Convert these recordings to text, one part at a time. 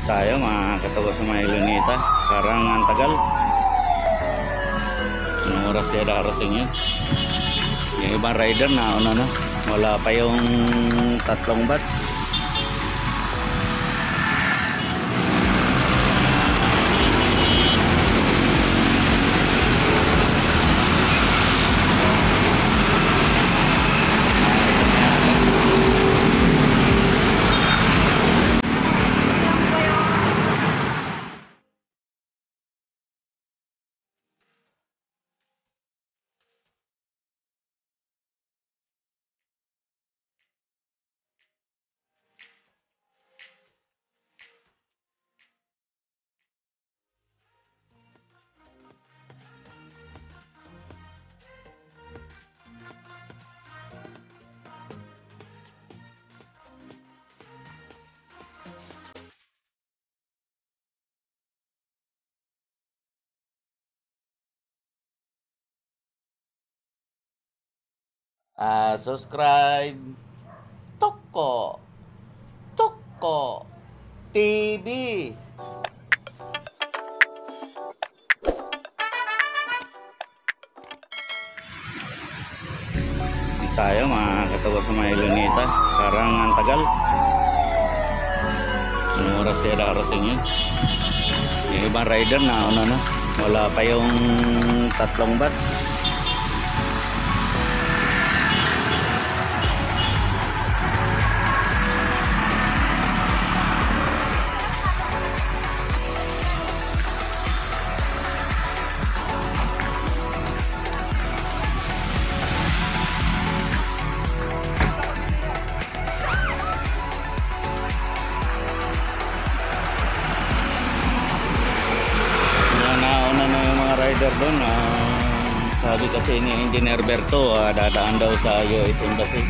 Tayo mga katawa sa mga Luneta. Parang ang tagal. Anong oras kaya darating yun? Yung ibang rider na ano, wala pa yung tatlong bus. Subscribe Toko TV. Tayo mga katawa sa mga Luneta. Parang ang tagal. Anong oras kaya darating yun? Yung ibang rider na ano, wala pa yung tatlong bus. Rider doon, sabi kasi ni Engineer Berto, dadaan daw sa US Embassy.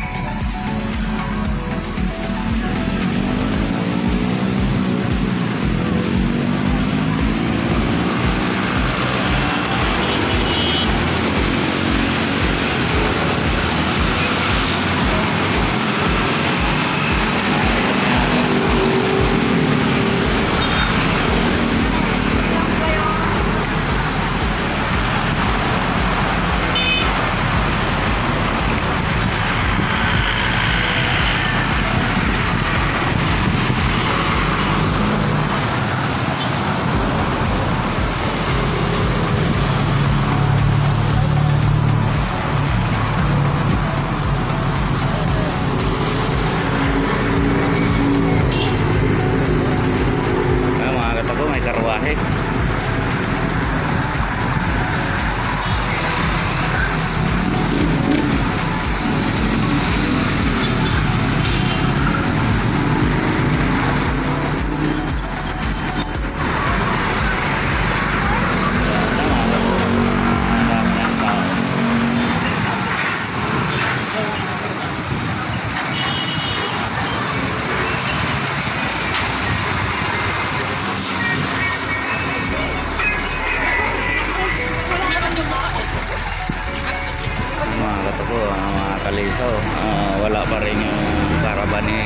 Mga kalisaw, wala pa rin yung caravan ni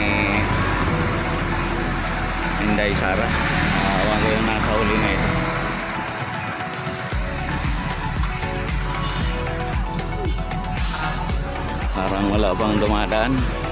Inday Sara. Awan ko yung nasa uli na ito. Parang wala pang dumadaan.